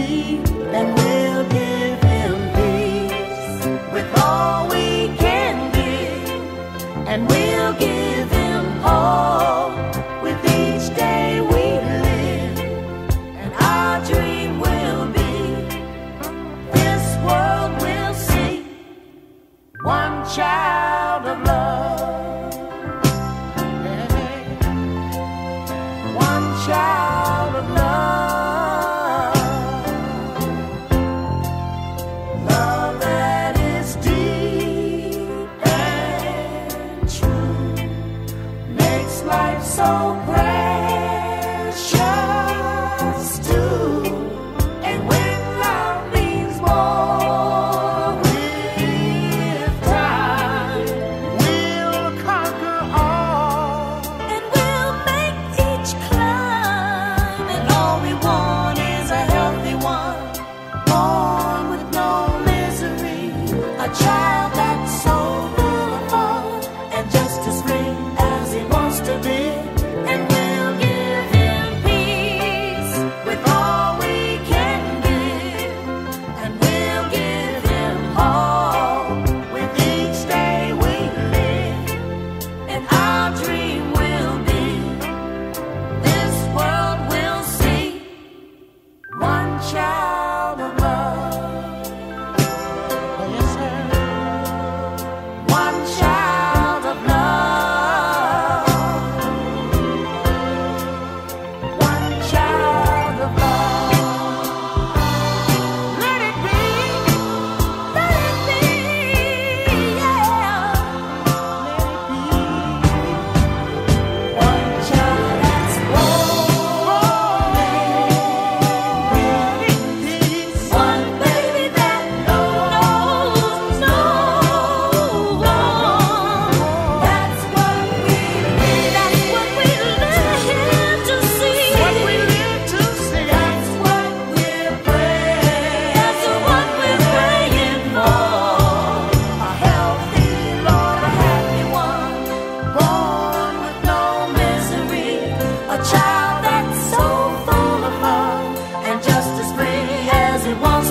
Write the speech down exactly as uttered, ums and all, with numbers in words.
see, and we'll give him peace with all we can give, and we'll give him all with each day we live. And our dream will be, this world will see one child of love, one child of love, love that is deep and true, makes life so precious too. And when love means more with time, we'll conquer all, and we'll make each climb. And all we want is a healthy one, born with no misery, a child that's so full of fun and just as free as he wants to be. And we'll give him peace with all we can give, and we'll give him all with each day we live. And our dream will be, this world will see one child of love. Yes, sir. One child of love. One child of love. Let it be. Let it be. Yeah. Let it be. One child that's growing in peace. One baby that knows no wrong. That's what we live. That's what we live to see. What we live to see. That's what we're praying. That's what we're praying for. A healthy Lord, a happy one, born with no misery, a child that's so full of fun and just as free as he wants